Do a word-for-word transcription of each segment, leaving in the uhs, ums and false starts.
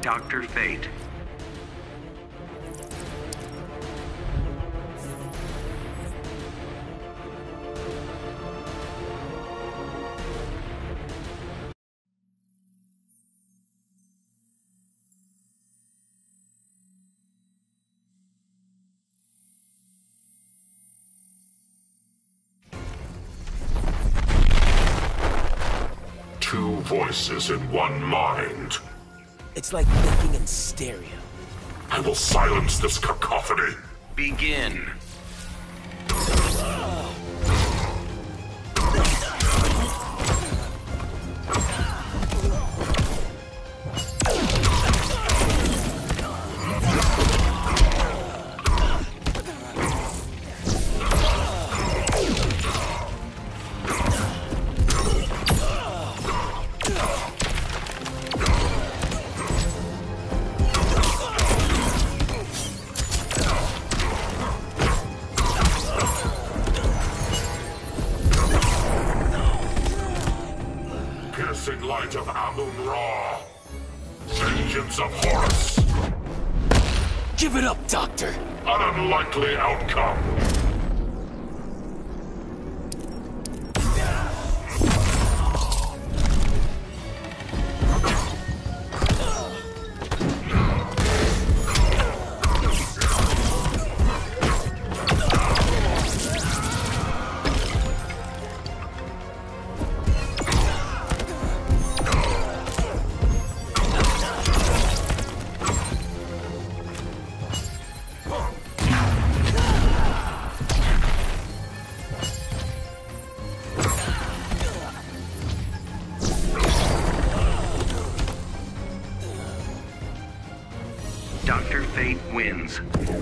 Doctor Fate. Two voices in one mind. It's like thinking in stereo. I will silence this cacophony. Begin. Piercing light of Amun-Ra. Vengeance of Horus. Give it up, Doctor! An unlikely outcome. Doctor Fate wins.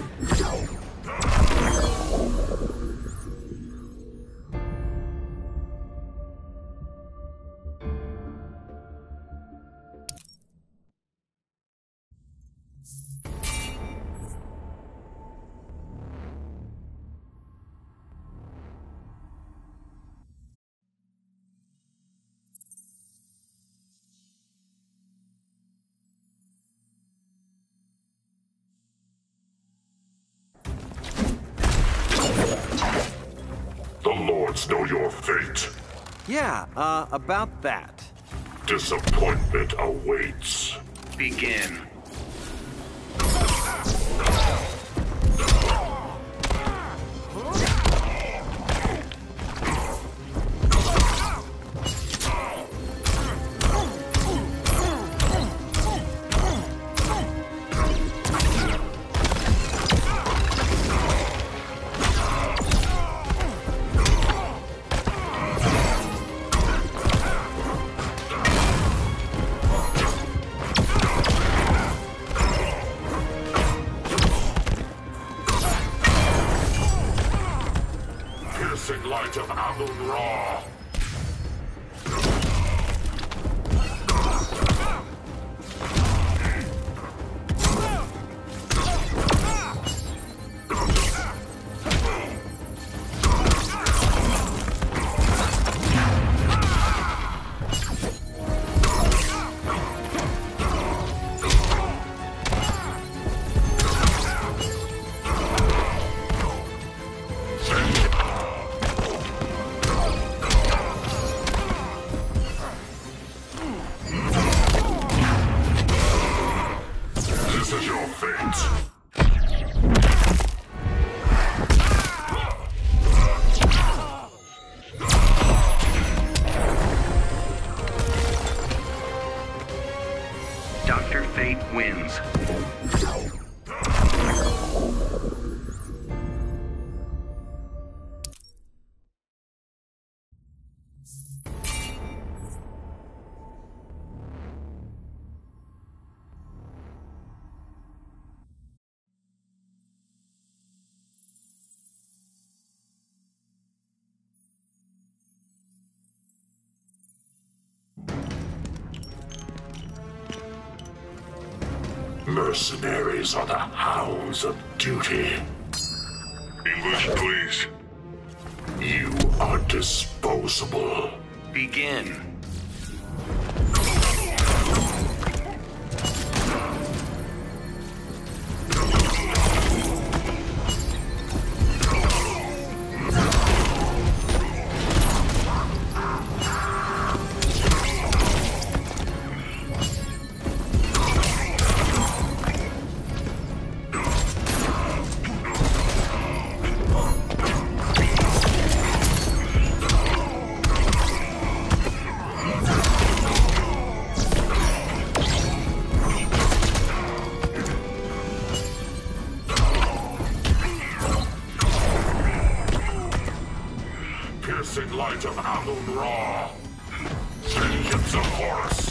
The Lords know your fate. Yeah, uh, about that. Disappointment awaits. Begin. Piercing light of Amun-Ra. This is your fate. Doctor Fate wins. Mercenaries are the hounds of duty. English, please. You are disposable. Begin. Piercing light of Amun-Ra. Vengeance of Horus.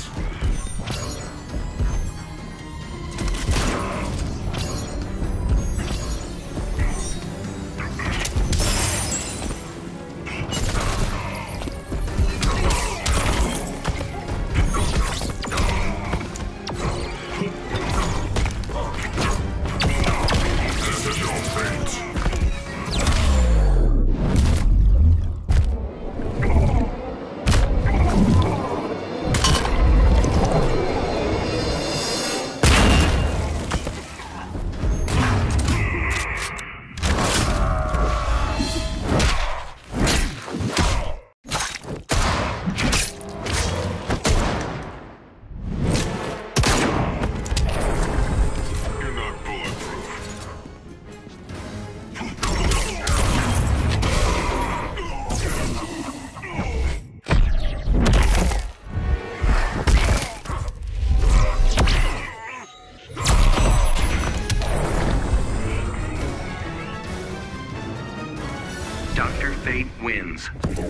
Doctor Fate wins.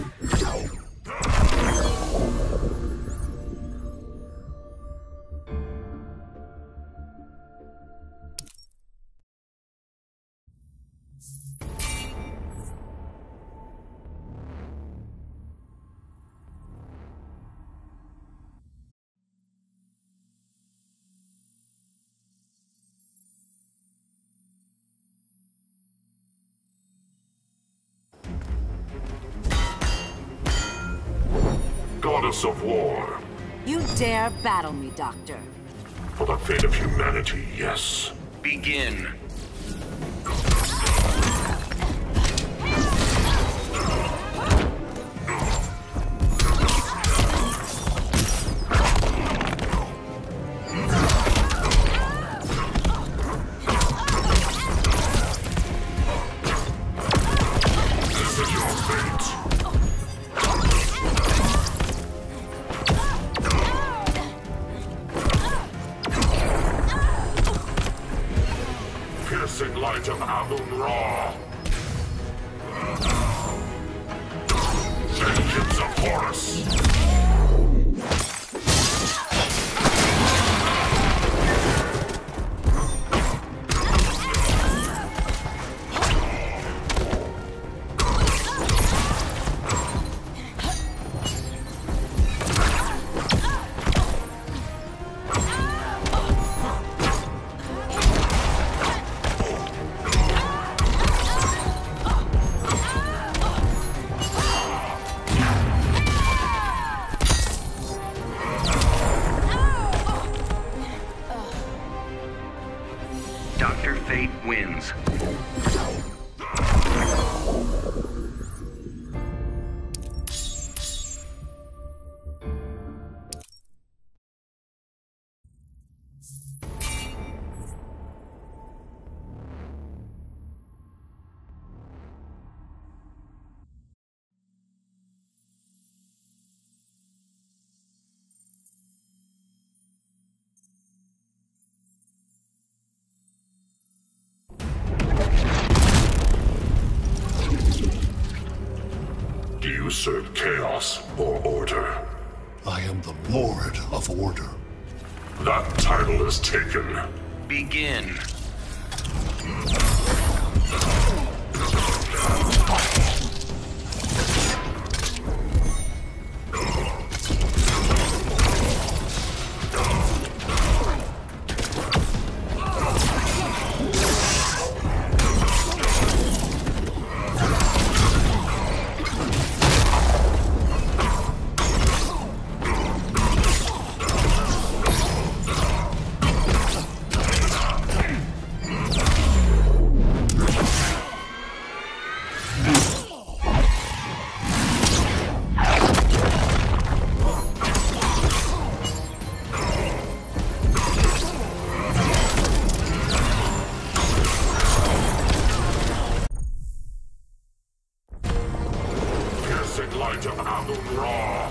Goddess of War. You dare battle me, Doctor. For the fate of humanity, yes. Begin. This is your fate. Piercing light of Amun-Ra. Vengeance of Horus. Doctor Fate wins. Do you serve chaos or order? I am the Lord of Order. That title is taken. Begin. Piercing light of Amun-Ra.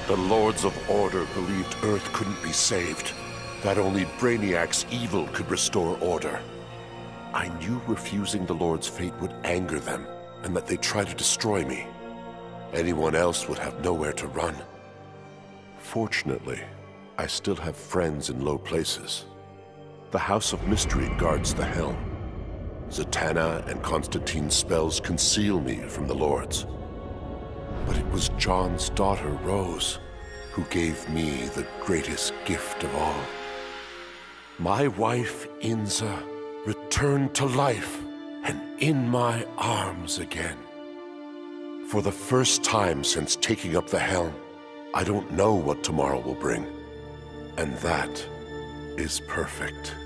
The Lords of Order believed Earth couldn't be saved, that only Brainiac's evil could restore order. I knew refusing the Lord's fate would anger them, and that they'd try to destroy me. Anyone else would have nowhere to run. Fortunately, I still have friends in low places. The House of Mystery guards the helm. Zatanna and Constantine's spells conceal me from the Lords. But it was John's daughter, Rose, who gave me the greatest gift of all. My wife, Inza, returned to life and in my arms again. For the first time since taking up the helm, I don't know what tomorrow will bring. And that is perfect.